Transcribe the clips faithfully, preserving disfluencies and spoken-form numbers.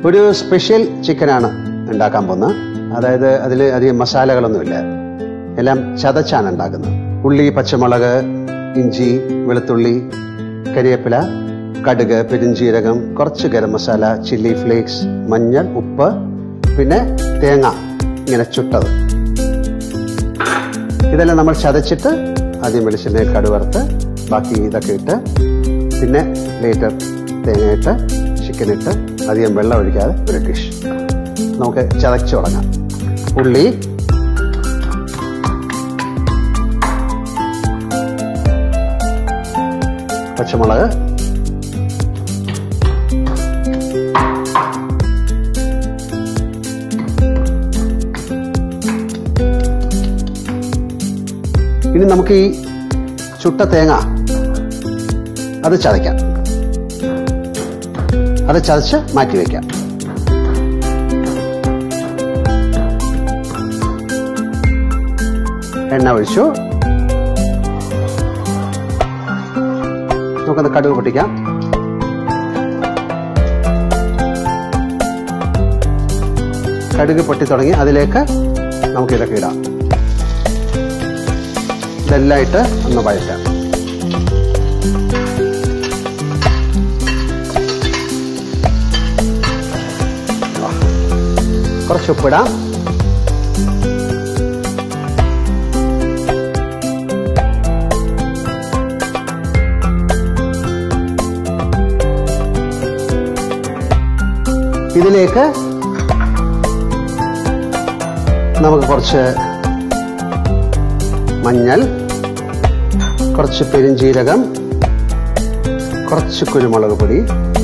ഒരു സ്പെഷ്യൽ ചിക്കനാണ് ഉണ്ടാക്കാൻ പോകുന്നത്. അതായത് അതിൽ അധികം മസാലകളൊന്നുമില്ല, എല്ലാം ചതച്ചാണ് ഉണ്ടാക്കുന്നത്. ഉള്ളി, പച്ചമുളക്, ഇഞ്ചി, വെളുത്തുള്ളി, കരിവേപ്പില, കടുക്, പെരുംജീരകം, കുറച്ച് ഗരം മസാല, ചില്ലി ഫ്ലേക്സ്, മഞ്ഞൾ, ഉപ്പ്, പിന്നെ തേങ്ങ ഇങ്ങനെ ചുട്ടത്. ഇതെല്ലാം നമ്മൾ ചതച്ചിട്ട് ആദ്യം വെളിച്ചെണ്ണയിൽ കടുവറുത്ത് ബാക്കി ഇതൊക്കെ ഇട്ട് പിന്നെ ലേറ്റർ തേങ്ങയിട്ട് ചിക്കനിട്ട് അധികം വെള്ളം ഒഴിക്കാതെ ഒരു ഡിഷ്. നമുക്ക് ചതച്ചു തുടങ്ങാം. ഉള്ളി, പച്ചമുളക്, ഇനി നമുക്ക് ഈ ചുട്ട തേങ്ങ അത് ചതയ്ക്കാം. അത് ചതച്ച് മാറ്റി വയ്ക്കാം. എണ്ണ ഒഴിച്ചു. നമുക്കത് കടുക് പൊട്ടിക്കാം. കടുക് പൊട്ടി തുടങ്ങി. അതിലേക്ക് നമുക്ക് ഇതൊക്കെ ഇടാം. ഇതെല്ലാം ഇട്ട് ഒന്ന് വഴറ്റാം. കുറച്ച് ഉപ്പിടാം. ഇതിലേക്ക് നമുക്ക് കുറച്ച് മഞ്ഞൾ, കുറച്ച് പെരുംജീരകം, കുറച്ച് കുരുമുളക് പൊടി,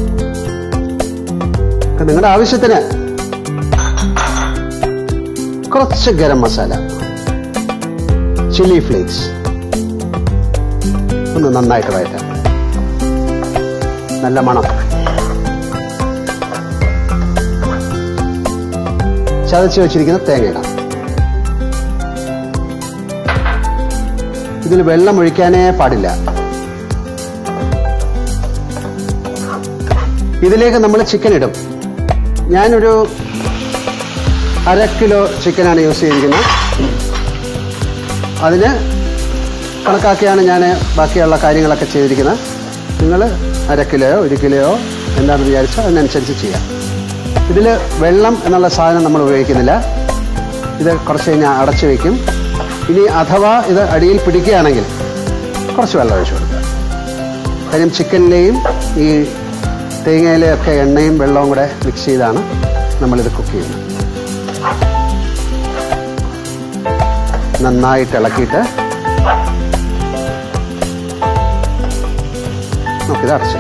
നിങ്ങളുടെ ആവശ്യത്തിന് കുറച്ച് ഗരം മസാല, ചില്ലി ഫ്ലേക്സ് ഒന്ന് നന്നായിട്ട് വഴറ്റാം. നല്ല മണം. ചതച്ച് വെച്ചിരിക്കുന്ന തേങ്ങ ഇടാം. ഇതിൽ വെള്ളം ഒഴിക്കാനേ പാടില്ല. ഇതിലേക്ക് നമ്മൾ ചിക്കൻ ഇടും. ഞാനൊരു അര കിലോ ചിക്കനാണ് യൂസ് ചെയ്തിരിക്കുന്നത്. അതിന് കണക്കാക്കിയാണ് ഞാൻ ബാക്കിയുള്ള കാര്യങ്ങളൊക്കെ ചെയ്തിരിക്കുന്നത്. നിങ്ങൾ അര കിലോയോ ഒരു കിലോയോ എന്താണെന്ന് വിചാരിച്ചാൽ അതിനനുസരിച്ച് ചെയ്യാം. ഇതിൽ വെള്ളം എന്നുള്ള സാധനം നമ്മൾ ഉപയോഗിക്കുന്നില്ല. ഇത് കുറച്ച് കഴിഞ്ഞാൽ അടച്ചു വയ്ക്കും. ഇനി അഥവാ ഇത് അടിയിൽ പിടിക്കുകയാണെങ്കിൽ കുറച്ച് വെള്ളം ഒഴിച്ചു കൊടുക്കുക. കാര്യം ചിക്കനിലെയും ഈ തേങ്ങയിലെയും ഒക്കെ എണ്ണയും വെള്ളവും കൂടെ മിക്സ് ചെയ്താണ് നമ്മളിത് കുക്ക് ചെയ്യുന്നത്. നന്നായിട്ട് ഇളക്കിയിട്ട് നമുക്കിത് അടച്ചു.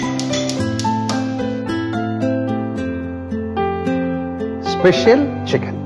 Special chicken.